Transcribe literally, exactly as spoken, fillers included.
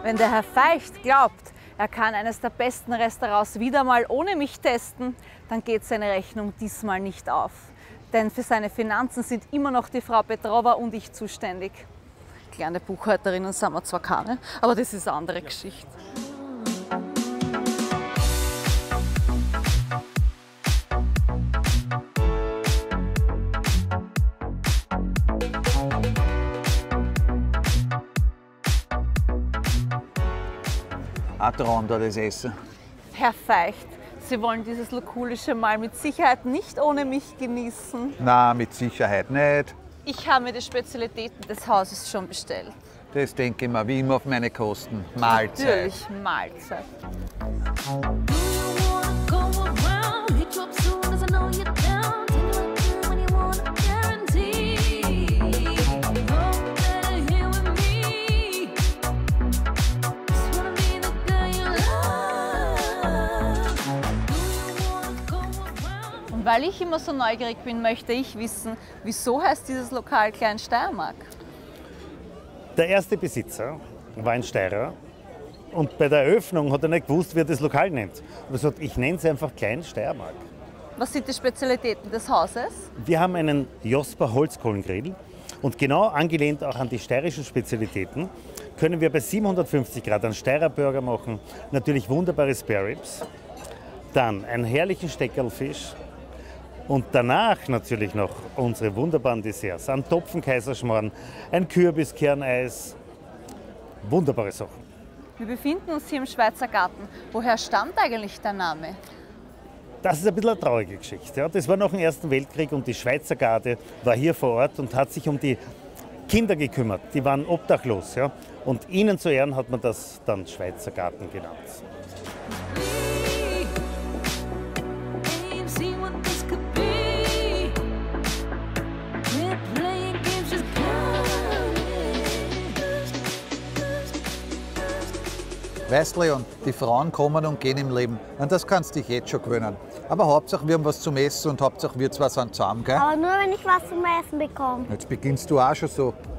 Wenn der Herr Feicht glaubt, er kann eines der besten Restaurants wieder mal ohne mich testen, dann geht seine Rechnung diesmal nicht auf. Denn für seine Finanzen sind immer noch die Frau Petrova und ich zuständig. Kleine Buchhalterinnen sind wir zwar keine, aber das ist eine andere Geschichte. Ein Traum da, das Essen. Herr Feicht, Sie wollen dieses lokulische Mal mit Sicherheit nicht ohne mich genießen. Na, mit Sicherheit nicht. Ich habe mir die Spezialitäten des Hauses schon bestellt. Das denke ich mir, wie immer auf meine Kosten. Mahlzeit. Natürlich Mahlzeit. Weil ich immer so neugierig bin, möchte ich wissen, wieso heißt dieses Lokal Klein Steiermark? Der erste Besitzer war ein Steirer und bei der Eröffnung hat er nicht gewusst, wie er das Lokal nennt. Und er hat gesagt, ich nenne es einfach Klein Steiermark. Was sind die Spezialitäten des Hauses? Wir haben einen Josper Holzkohlengrill und genau angelehnt auch an die steirischen Spezialitäten können wir bei siebenhundertfünfzig Grad einen Steirer Burger machen, natürlich wunderbare Spare Ribs, dann einen herrlichen Steckerlfisch, und danach natürlich noch unsere wunderbaren Desserts. Ein Topfen-Kaiserschmarrn, ein Kürbiskern-Eis. Wunderbare Sachen. Wir befinden uns hier im Schweizer Garten. Woher stammt eigentlich der Name? Das ist ein bisschen eine traurige Geschichte. Ja. Das war nach dem Ersten Weltkrieg und die Schweizer Garde war hier vor Ort und hat sich um die Kinder gekümmert. Die waren obdachlos. Ja. Und ihnen zu Ehren hat man das dann Schweizer Garten genannt. Weißt Leon, die Frauen kommen und gehen im Leben. Und das kannst du dich jetzt schon gewöhnen. Aber Hauptsache wir haben was zum Essen und Hauptsache wir zwei sind zusammen, gell? Aber nur wenn ich was zum Essen bekomme. Jetzt beginnst du auch schon so.